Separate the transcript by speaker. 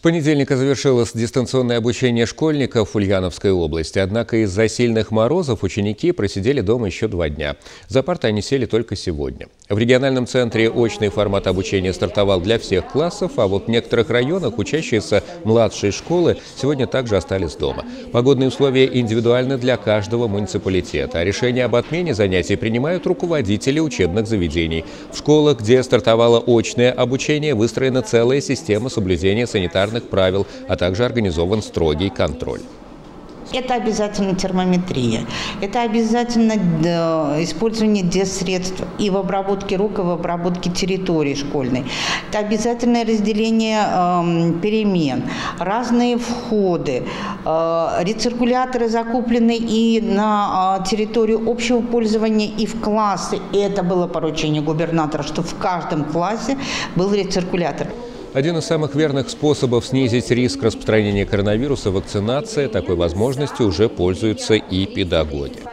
Speaker 1: понедельника завершилось дистанционное обучение школьников в Ульяновской области. Однако из-за сильных морозов ученики просидели дома еще 2 дня. За парты они сели только сегодня. В региональном центре очный формат обучения стартовал для всех классов, а вот в некоторых районах учащиеся младшей школы сегодня также остались дома. Погодные условия индивидуальны для каждого муниципалитета, а решение об отмене занятий принимают руководители учебных заведений. В школах, где стартовало очное обучение, выстроена целая система соблюдения санитарных правил, а также организован строгий контроль.
Speaker 2: Это обязательно термометрия, это обязательно использование средств и в обработке рук, и в обработке территории школьной. Это обязательное разделение перемен, разные входы, рециркуляторы закуплены и на территорию общего пользования, и в классы. И это было поручение губернатора, что в каждом классе был рециркулятор.
Speaker 1: Один из самых верных способов снизить риск распространения коронавируса – вакцинация. Такой возможностью уже пользуются и педагоги.